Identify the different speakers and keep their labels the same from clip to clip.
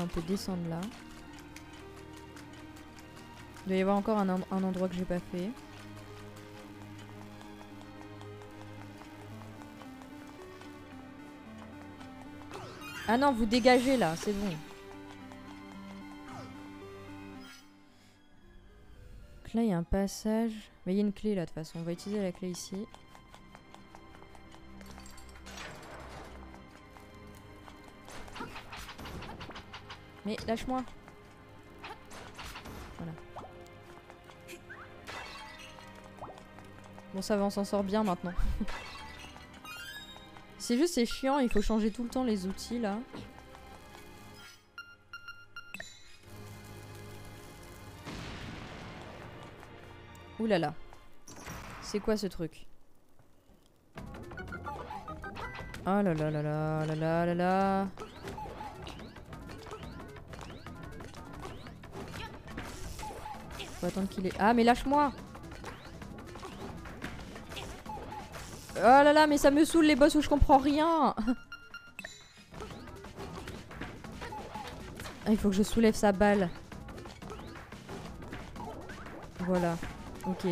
Speaker 1: on peut descendre là. Il doit y avoir encore un endroit que j'ai pas fait. Ah non, vous dégagez là, c'est bon. Donc là, il y a un passage. Mais il y a une clé là, de toute façon. On va utiliser la clé ici. Mais lâche-moi. Voilà. Bon, ça va, on s'en sort bien maintenant. C'est juste, c'est chiant, il faut changer tout le temps les outils là. Ouh là là. C'est quoi ce truc? Oh là là là là là là là là. Faut attendre qu'il est... Ah mais lâche-moi! Oh là là, mais ça me saoule les boss où je comprends rien. Ah, il faut que je soulève sa balle. Voilà. Ok.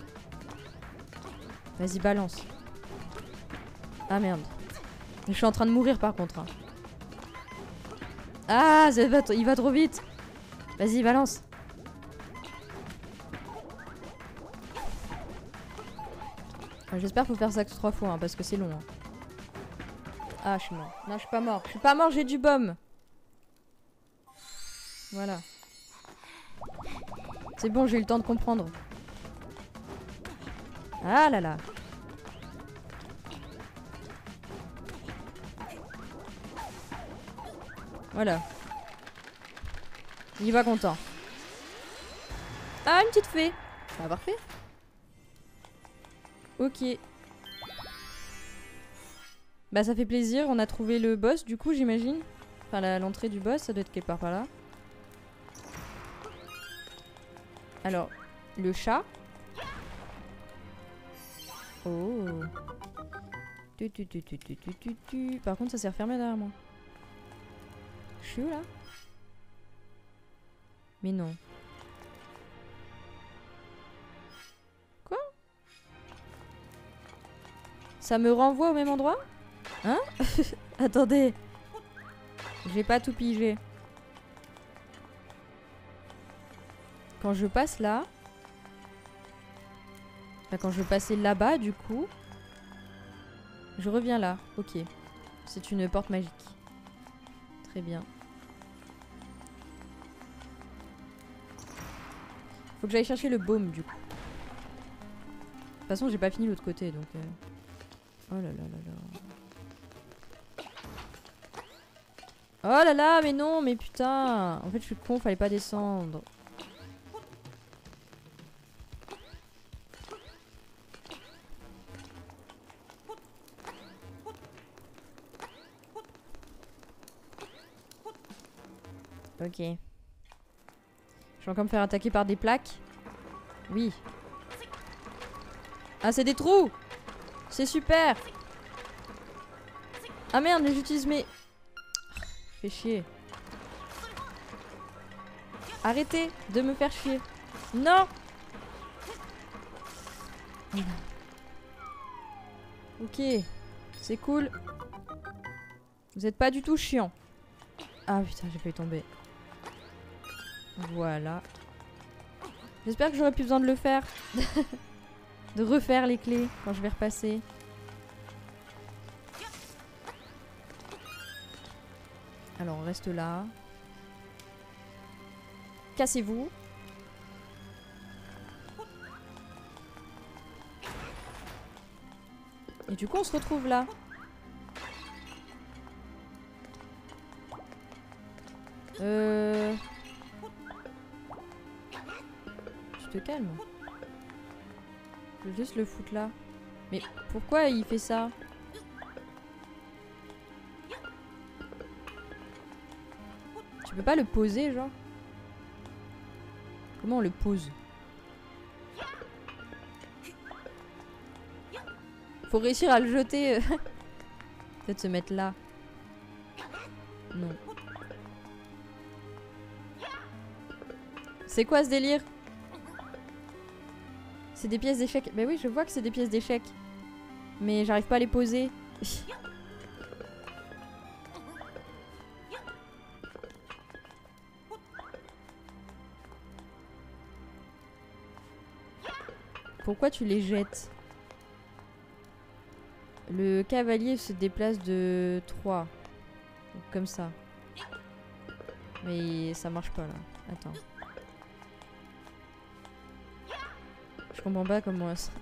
Speaker 1: Vas-y, balance. Ah merde. Je suis en train de mourir par contre. Hein. Ah, il va trop vite. Vas-y, balance. J'espère qu'il faut faire ça 3 fois hein, parce que c'est long. Hein. Ah, je suis mort. Non, je suis pas mort. Je suis pas mort, j'ai du baume. Voilà. C'est bon, j'ai eu le temps de comprendre. Ah là là. Voilà. Il va content. Ah, une petite fée. Ah, parfait. Ok. Bah ça fait plaisir, on a trouvé le boss du coup j'imagine. Enfin l'entrée du boss, ça doit être quelque part par là. Alors, le chat. Oh. Par contre ça s'est refermé derrière moi. Je suis où là? Mais non. Quoi? Ça me renvoie au même endroit? Hein? Attendez. Je vais pas tout piger. Quand je passe là... Enfin, quand je veux passer là-bas, du coup... Je reviens là. Ok. C'est une porte magique. Très bien. Faut que j'aille chercher le baume, du coup. De toute façon, j'ai pas fini l'autre côté, donc... Oh là là là là... Oh là là, mais non, mais putain. En fait, je suis con, fallait pas descendre. Ok. Je vais encore me faire attaquer par des plaques. Oui. Ah, c'est des trous. C'est super. Ah merde, mais j'utilise mes... Fais chier. Arrêtez de me faire chier. Non. Ok. C'est cool. Vous êtes pas du tout chiant. Ah putain, j'ai failli tomber. Voilà. J'espère que j'aurai plus besoin de le faire. De refaire les clés quand je vais repasser. Alors on reste là. Cassez-vous. Et du coup on se retrouve là. Tu te calmes. Je veux juste le foutre là. Mais pourquoi il fait ça? Tu peux pas le poser, genre? Comment on le pose? Faut réussir à le jeter. Peut-être se mettre là. Non. C'est quoi ce délire? C'est des pièces d'échecs. Bah oui, je vois que c'est des pièces d'échecs. Mais j'arrive pas à les poser. Pourquoi tu les jettes? Le cavalier se déplace de 3. Comme ça. Mais ça marche pas là. Attends. Je comprends pas comment ça...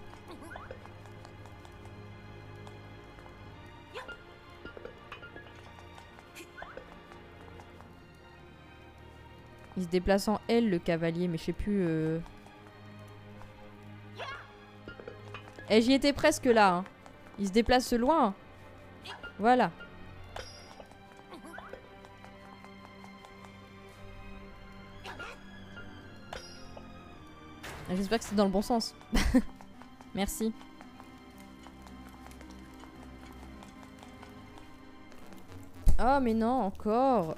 Speaker 1: Il se déplace en L le cavalier, mais je sais plus... Eh, j'y étais presque là. Hein. Il se déplace loin. Voilà. J'espère que c'est dans le bon sens. Merci. Oh mais non, encore.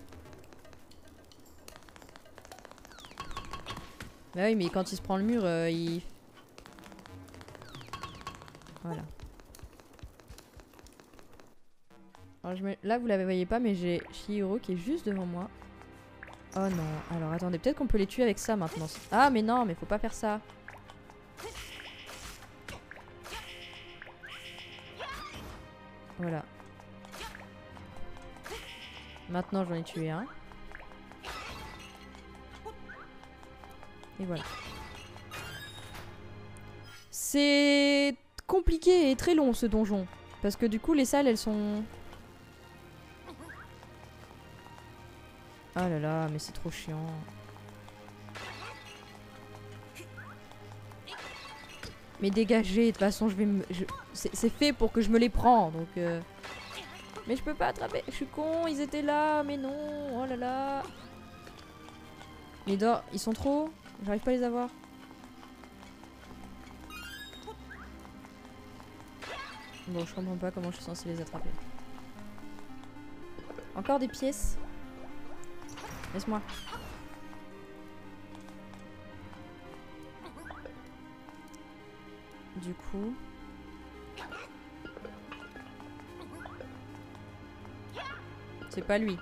Speaker 1: Bah oui, mais quand il se prend le mur, il... Voilà. Alors, là, vous la voyez pas, mais j'ai Chihiro qui est juste devant moi. Oh non. Alors, attendez. Peut-être qu'on peut les tuer avec ça, maintenant. Ah, mais non, mais faut pas faire ça. Voilà. Maintenant, j'en ai tué un. Et voilà. C'est compliqué et très long, ce donjon. Parce que du coup, les salles, elles sont... Ah là là, mais c'est trop chiant. Mais dégagez, de toute façon, je vais me... C'est fait pour que je me les prends, donc... Mais je peux pas attraper, je suis con, ils étaient là, mais non, oh là là. Les d'or, ils sont trop... J'arrive pas à les avoir. Bon, je comprends pas comment je suis censée les attraper. Encore des pièces. Laisse-moi. Du coup... C'est pas lui.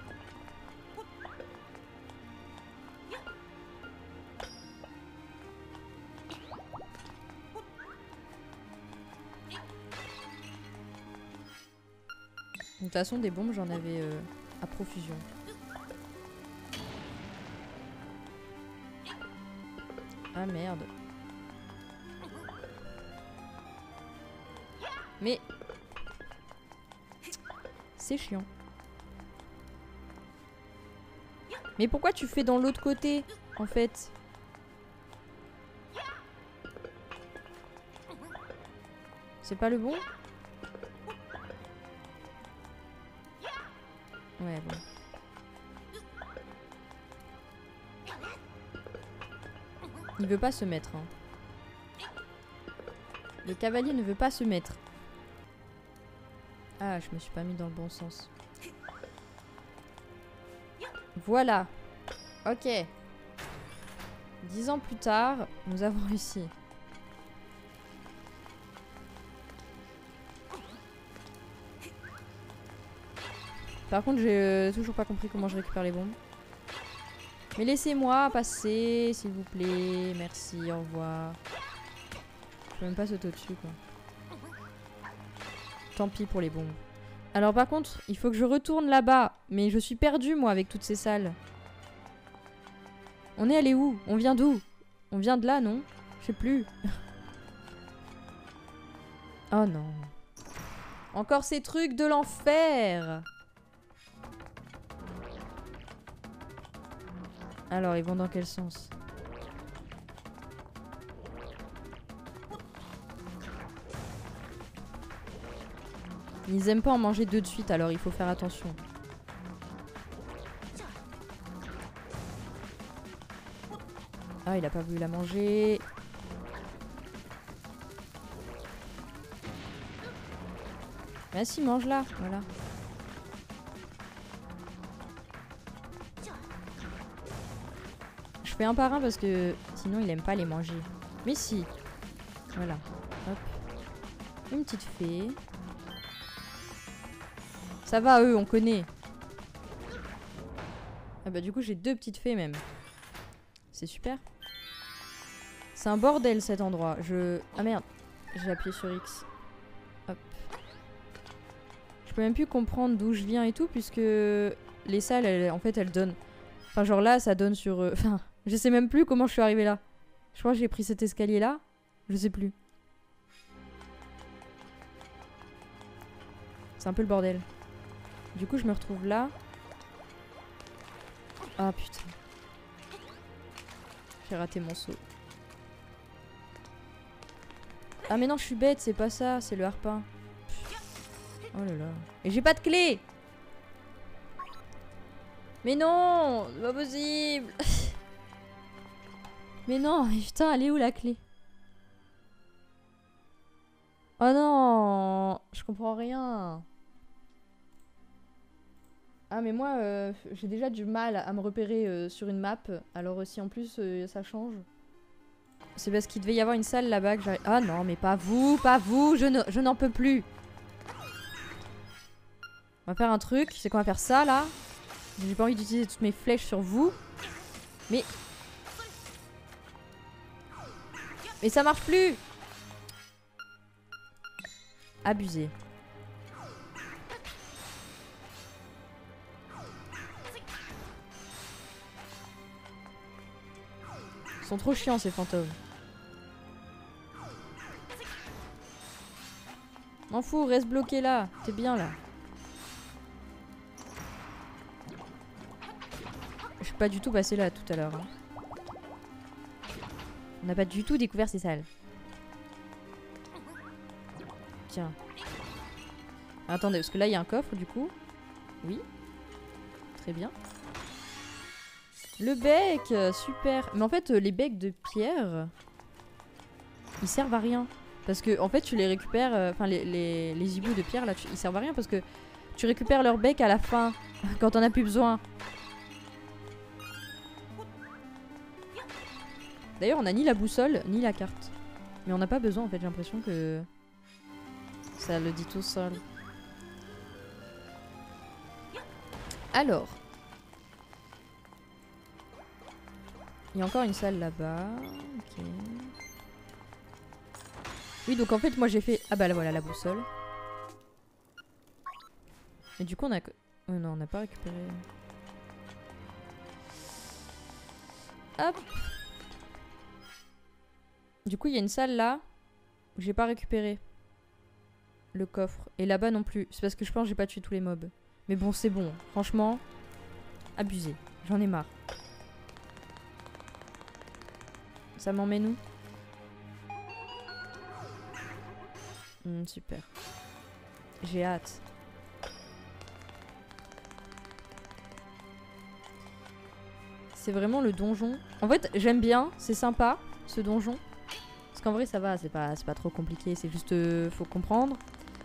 Speaker 1: De toute façon, des bombes, j'en avais à profusion. Ah merde. Mais... C'est chiant. Mais pourquoi tu fais dans l'autre côté, en fait? C'est pas le bon? Ouais, bon. Il veut pas se mettre. Hein. Le cavalier ne veut pas se mettre. Ah, je me suis pas mis dans le bon sens. Voilà. Ok. 10 ans plus tard, nous avons réussi. Par contre, j'ai toujours pas compris comment je récupère les bombes. Mais laissez-moi passer, s'il vous plaît. Merci, au revoir. Je peux même pas sauter au-dessus, quoi. Tant pis pour les bombes. Alors par contre, il faut que je retourne là-bas. Mais je suis perdue, moi, avec toutes ces salles. On est allé où? On vient d'où? On vient de là, non? Je sais plus. Oh non. Encore ces trucs de l'enfer. Alors, ils vont dans quel sens? Ils aiment pas en manger deux de suite, alors il faut faire attention. Ah, il a pas voulu la manger. Bah si, mange-la, voilà. Je fais un par un parce que sinon il aime pas les manger. Mais si. Voilà. Hop. Une petite fée. Ça va eux, on connaît. Ah bah du coup j'ai 2 petites fées même. C'est super. C'est un bordel cet endroit. Ah merde. J'ai appuyé sur X. Hop. Je peux même plus comprendre d'où je viens et tout puisque les salles en fait elles donnent. Enfin genre là ça donne sur... Enfin je sais même plus comment je suis arrivée là. Je crois que j'ai pris cet escalier là. Je sais plus. C'est un peu le bordel. Du coup je me retrouve là. Ah putain. J'ai raté mon saut. Ah mais non je suis bête, c'est pas ça, c'est le harpin. Oh là là. Et j'ai pas de clé. Mais non, c'est pas possible. Mais non, putain, elle est où la clé? Oh non, je comprends rien. Ah mais moi, j'ai déjà du mal à me repérer sur une map. Alors si en plus ça change. C'est parce qu'il devait y avoir une salle là-bas que j'arrive... Ah non, mais pas vous, je n'en peux plus. On va faire un truc, c'est qu'on va faire ça là. J'ai pas envie d'utiliser toutes mes flèches sur vous. Mais ça marche plus. Abusé. Ils sont trop chiants ces fantômes. M'en fous, reste bloqué là. T'es bien là. Je suis pas du tout passé là tout à l'heure. Hein. On n'a pas du tout découvert ces salles. Tiens. Attendez, parce que là il y a un coffre du coup. Oui. Très bien. Le bec, super. Mais en fait, les becs de pierre, ils servent à rien. Parce que en fait, tu les récupères. Enfin, les hiboux de pierre là, ils servent à rien parce que tu récupères leur bec à la fin, quand t'en as plus besoin. D'ailleurs, on a ni la boussole ni la carte. Mais on n'a pas besoin en fait, j'ai l'impression que ça le dit tout seul. Alors. Il y a encore une salle là-bas. Ok. Oui, donc en fait, moi j'ai fait... Ah bah là, voilà la boussole. Et du coup, on a... Oh non, on n'a pas récupéré... Hop. Du coup, il y a une salle là où j'ai pas récupéré le coffre. Et là-bas non plus. C'est parce que je pense que j'ai pas tué tous les mobs. Mais bon, c'est bon. Franchement, abusé. J'en ai marre. Ça m'emmène où? Super. J'ai hâte. C'est vraiment le donjon. En fait, j'aime bien. C'est sympa, ce donjon. Parce qu'en vrai, ça va. C'est pas trop compliqué. C'est juste... faut comprendre.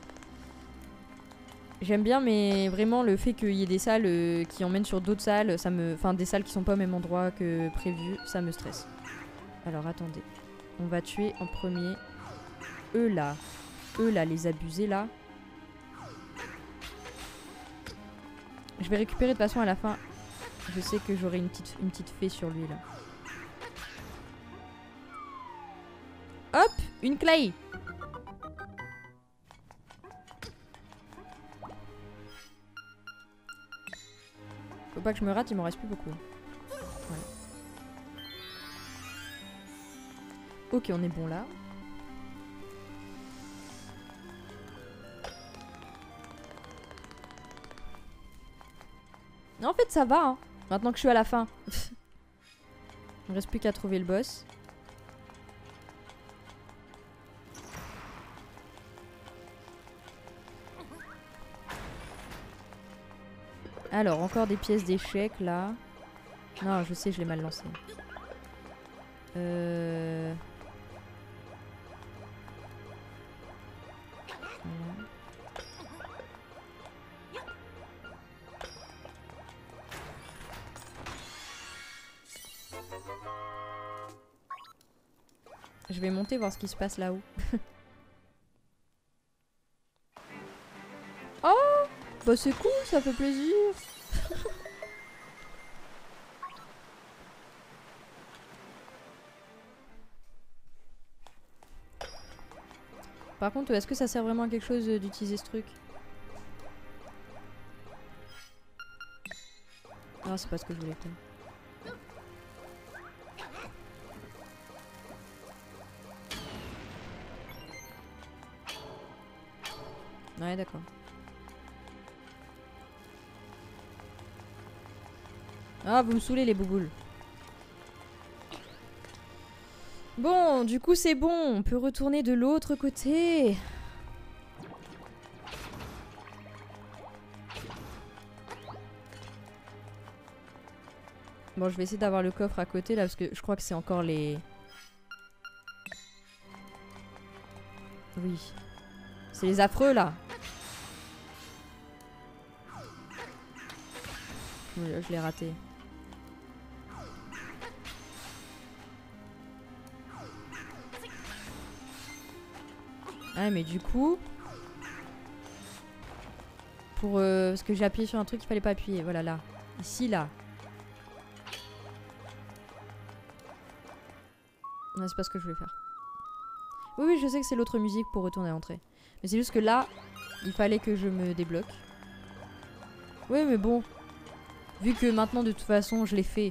Speaker 1: J'aime bien, mais vraiment, le fait qu'il y ait des salles qui emmènent sur d'autres salles, ça me... Enfin, des salles qui sont pas au même endroit que prévu, ça me stresse. Alors, attendez. On va tuer en premier eux là, les abusés là. Je vais récupérer de toute façon à la fin. Je sais que j'aurai une petite fée sur lui là. Hop, une clé. Faut pas que je me rate, il m'en reste plus beaucoup. Voilà. Ok, on est bon là. En fait, ça va, hein. Maintenant que je suis à la fin. Il me reste plus qu'à trouver le boss. Alors, encore des pièces d'échecs là. Non, je sais, je l'ai mal lancé. Voilà. Je vais monter voir ce qui se passe là-haut. Oh, bah c'est cool, ça fait plaisir. Par contre, est-ce que ça sert vraiment à quelque chose d'utiliser ce truc? Non, c'est pas ce que je voulais faire. Ouais, d'accord. Ah, vous me saoulez les bouboules. Bon, du coup c'est bon, on peut retourner de l'autre côté. Bon, je vais essayer d'avoir le coffre à côté là parce que je crois que c'est encore les... Oui. C'est les affreux là. Je l'ai raté. Ah mais du coup... Pour... parce que j'ai appuyé sur un truc qu'il fallait pas appuyer. Voilà là. Ici là. Non, c'est pas ce que je voulais faire. Oui, oui, je sais que c'est l'autre musique pour retourner à l'entrée. Mais c'est juste que là, il fallait que je me débloque. Oui, mais bon. Vu que maintenant, de toute façon, je l'ai fait.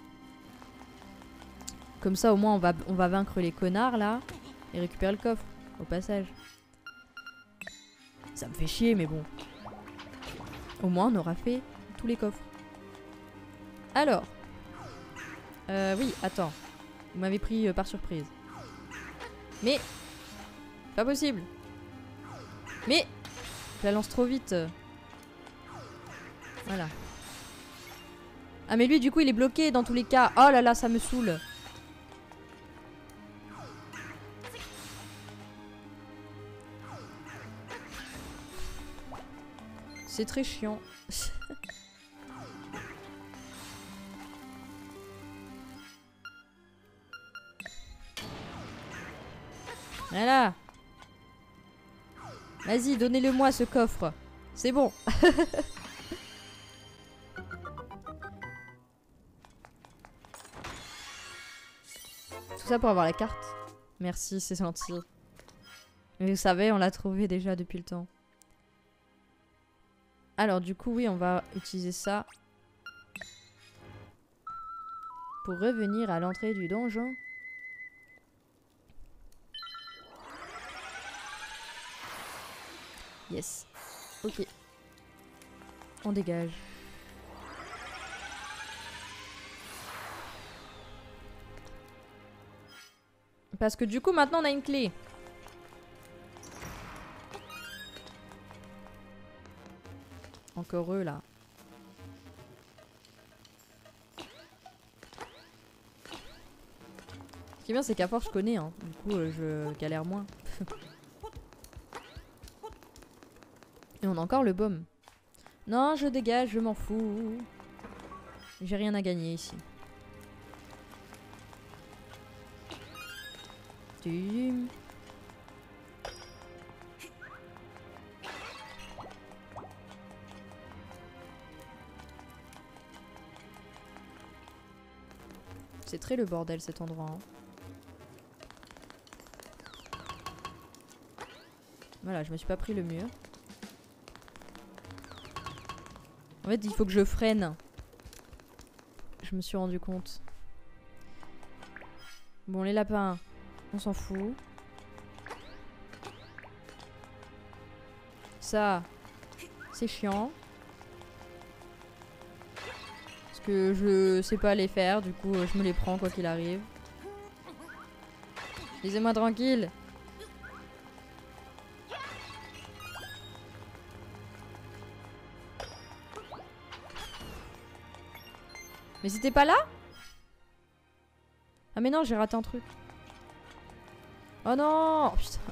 Speaker 1: Comme ça, au moins, on va vaincre les connards, là. Et récupérer le coffre, au passage. Ça me fait chier, mais bon. Au moins, on aura fait tous les coffres. Alors. Oui, attends. Vous m'avez pris par surprise. Mais... Pas possible. Mais... Je la lance trop vite. Voilà. Ah mais lui du coup il est bloqué dans tous les cas. Oh là là, ça me saoule. C'est très chiant. Voilà. Vas-y, donnez-le-moi ce coffre. C'est bon. Tout ça pour avoir la carte. Merci, c'est gentil. Mais vous savez, on l'a trouvé déjà depuis le temps. Alors du coup, oui, on va utiliser ça. Pour revenir à l'entrée du donjon. Yes. Ok. On dégage. Parce que du coup, maintenant, on a une clé. Encore eux, là. Ce qui est bien, c'est qu'à force, je connais. Hein. Du coup, je galère moins. Et on a encore le baume. Non, je dégage, je m'en fous. J'ai rien à gagner ici. Tum. C'est très le bordel cet endroit. Hein. Voilà, je me suis pas pris le mur. En fait, il faut que je freine. Je me suis rendu compte. Bon, les lapins, on s'en fout. Ça, c'est chiant. Parce que je sais pas les faire, du coup, je me les prends quoi qu'il arrive. Laissez-moi tranquille. Mais c'était pas là? Ah mais non, j'ai raté un truc. Oh non! Oh, putain.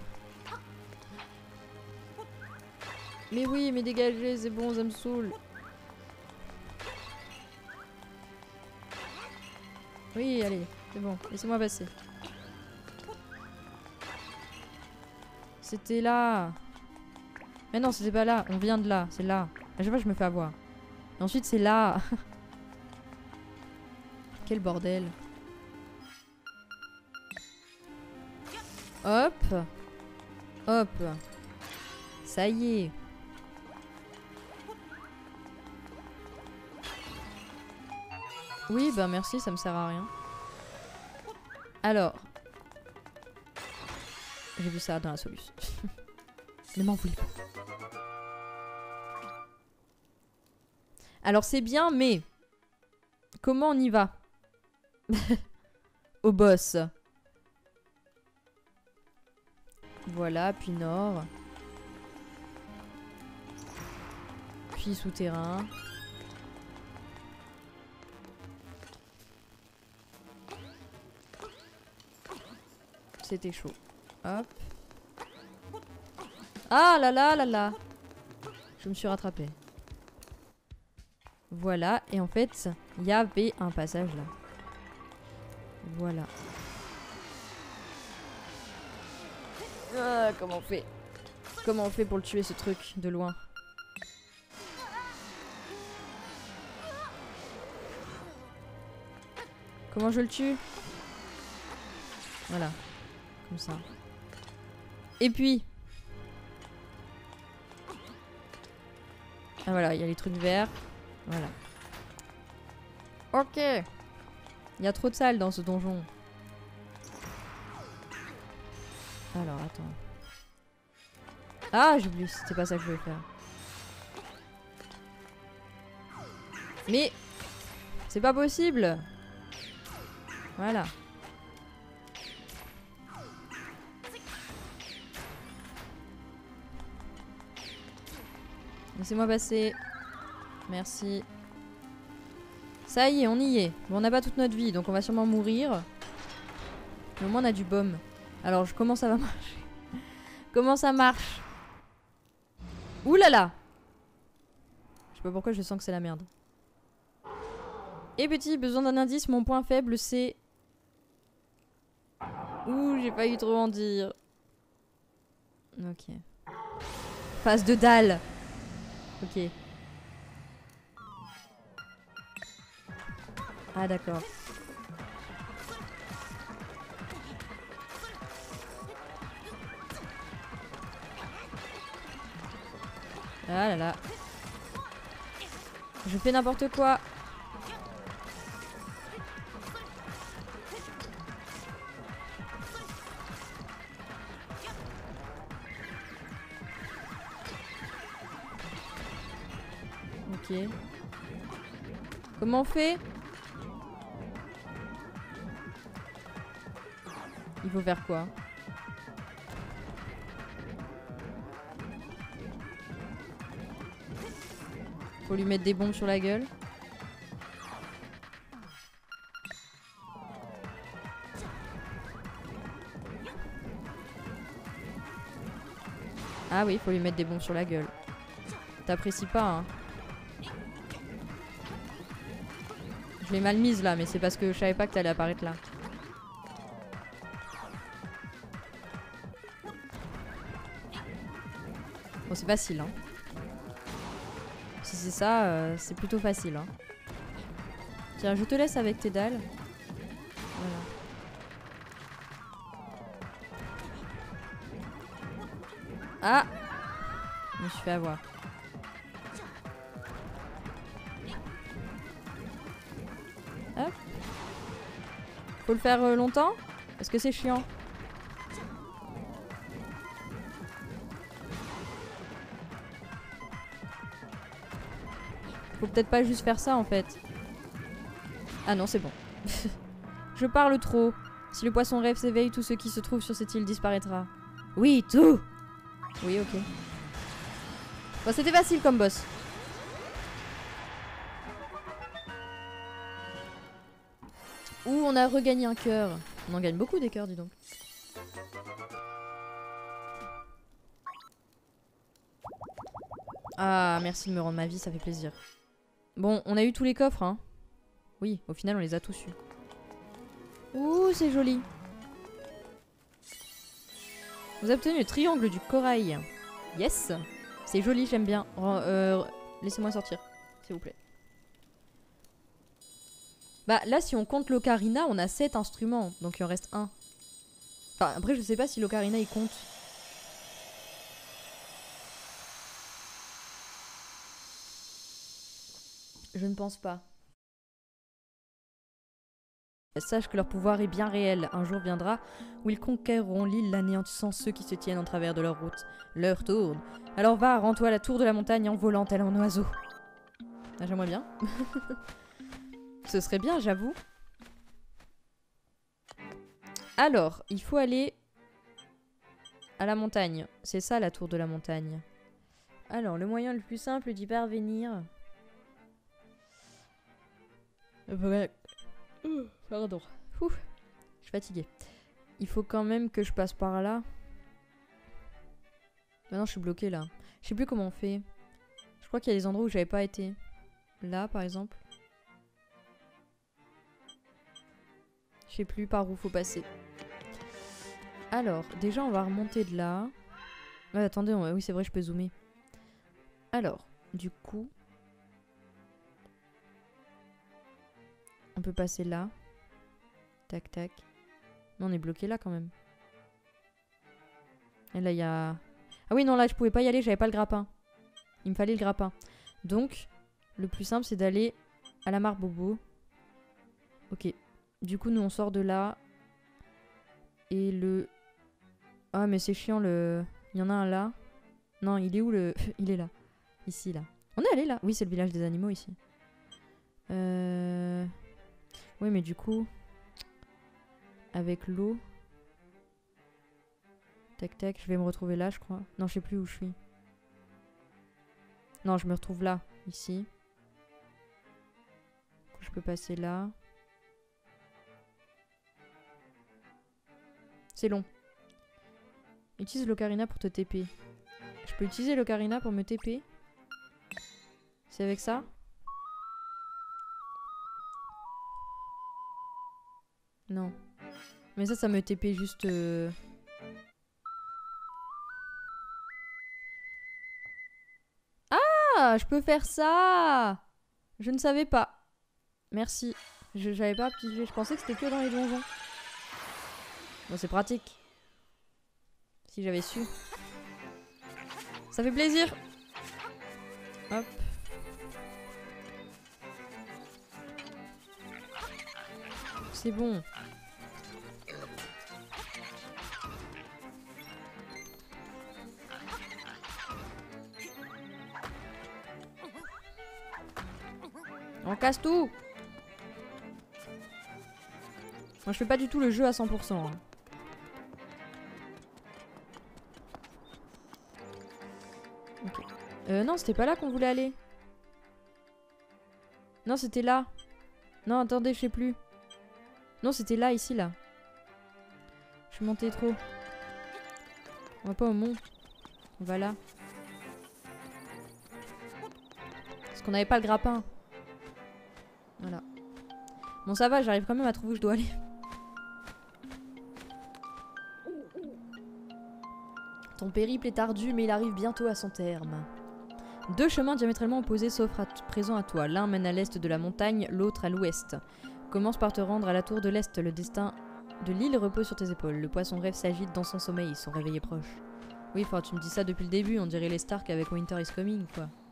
Speaker 1: Mais oui, mais dégagez, c'est bon, ça me saoule. Oui, allez, c'est bon, laissez-moi passer. C'était là. Mais non, c'était pas là. On vient de là. C'est là. À chaque fois, je me fais avoir. Et ensuite, c'est là. Quel bordel. Hop. Hop. Ça y est. Oui, bah merci, ça me sert à rien. Alors. J'ai vu ça dans la solution. Ne m'en voulez pas. Alors c'est bien, mais... Comment on y va? Au boss. Voilà, puis nord. Puis souterrain. C'était chaud. Hop. Ah là là là là. Je me suis rattrapée. Voilà, et en fait, il y avait un passage là. Voilà. Ah, comment on fait? Comment on fait pour le tuer ce truc de loin? Comment je le tue? Voilà. Comme ça. Et puis... Ah voilà, il y a les trucs verts. Voilà. Ok. Il y a trop de salles dans ce donjon. Alors, attends. Ah, j'ai oublié, c'était pas ça que je voulais faire. Mais... C'est pas possible. Voilà. Laissez-moi passer. Merci. Ça y est, on y est. Bon, on n'a pas toute notre vie, donc on va sûrement mourir. Mais au moins on a du baume. Alors, comment ça va marcher? Comment ça marche? Ouh là là! Je sais pas pourquoi je sens que c'est la merde. Et petit, besoin d'un indice, mon point faible c'est... Ouh, j'ai pas eu trop en dire. Ok. Face de dalle. Ok. Ah d'accord. Ah là là. Je fais n'importe quoi. Ok. Comment on fait? Il faut faire quoi? Faut lui mettre des bombes sur la gueule. Ah oui, faut lui mettre des bombes sur la gueule. T'apprécies pas, hein? Je l'ai mal mise là, mais c'est parce que je savais pas que t'allais apparaître là. Bon, c'est facile, hein. Si c'est ça, c'est plutôt facile, hein. Tiens, je te laisse avec tes dalles. Voilà. Ah! Je me suis fait avoir. Hop. Faut le faire longtemps? Est-ce que c'est chiant? Faut peut-être pas juste faire ça en fait. Ah non, c'est bon. Je parle trop. Si le poisson rêve s'éveille, tout ce qui se trouve sur cette île disparaîtra. Oui, tout! Oui, ok. Bon, c'était facile comme boss. Ouh, on a regagné un cœur. On en gagne beaucoup des cœurs, dis donc. Ah, merci de me rendre ma vie, ça fait plaisir. Bon, on a eu tous les coffres, hein. Oui, au final, on les a tous eus. Ouh, c'est joli. Vous avez obtenu le triangle du corail. Yes. C'est joli, j'aime bien. Laissez-moi sortir, s'il vous plaît. Bah là, si on compte l'ocarina, on a 7 instruments. Donc il en reste un. Enfin, après, je sais pas si l'ocarina, il compte. Je ne pense pas. Sache que leur pouvoir est bien réel. Un jour viendra où ils conquerront l'île, anéantissant ceux qui se tiennent en travers de leur route. L'heure tourne. Alors va, rends-toi à la tour de la montagne en volant tel un oiseau. Ah, j'aimerais bien. Ce serait bien, j'avoue. Alors, il faut aller à la montagne. C'est ça, la tour de la montagne. Alors, le moyen le plus simple d'y parvenir... Pardon. Ouh, je suis fatiguée. Il faut quand même que je passe par là. Maintenant, je suis bloquée là. Je sais plus comment on fait. Je crois qu'il y a des endroits où j'avais pas été. Là, par exemple. Je sais plus par où faut passer. Alors, déjà, on va remonter de là. Ouais, attendez, oui, c'est vrai, je peux zoomer. Alors, du coup... On peut passer là. Tac, tac. Non, on est bloqué là quand même. Et là, il y a... Ah oui, non, là, je pouvais pas y aller, j'avais pas le grappin. Il me fallait le grappin. Donc, le plus simple, c'est d'aller à la mare Bobo. Ok. Du coup, nous, on sort de là. Et le... Ah, mais c'est chiant, le... Il y en a un là. Non, il est où le... Il est là. Ici, là. On est allé là. Oui, c'est le village des animaux, ici. Oui, mais du coup... Avec l'eau... Tac, tac, je vais me retrouver là, je crois. Non, je sais plus où je suis. Non, je me retrouve là, ici. Du coup, je peux passer là. C'est long. Utilise l'ocarina pour te TP. Je peux utiliser l'ocarina pour me TP? C'est avec ça? Non. Mais ça me TP juste... Ah, je peux faire ça! Je ne savais pas. Merci. J'avais pas pigé. Je pensais que c'était que dans les donjons. Bon, c'est pratique. Si j'avais su. Ça fait plaisir. Hop. C'est bon. On casse tout. Moi je fais pas du tout le jeu à 100%. Hein. Ok. Non, c'était pas là qu'on voulait aller. Non, c'était là. Non, attendez, je sais plus. Non, c'était là, ici, là. Je suis montée trop. On va pas au mont. On va là. Parce qu'on n'avait pas le grappin. Voilà. Bon, ça va, j'arrive quand même à trouver où je dois aller. Ton périple est ardu, mais il arrive bientôt à son terme. 2 chemins diamétralement opposés s'offrent à présent à toi. L'un mène à l'est de la montagne, l'autre à l'ouest. Commence par te rendre à la tour de l'est. Le destin de l'île repose sur tes épaules. Le poisson rêve s'agite dans son sommeil, son réveil est proche. Oui, enfin, tu me dis ça depuis le début, on dirait les Stark avec Winter is Coming, quoi.